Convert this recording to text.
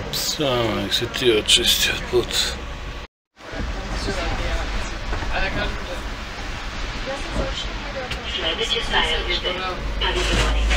Samo nek se ti očisti od puta. Sledeće stajalište, Paviljoni.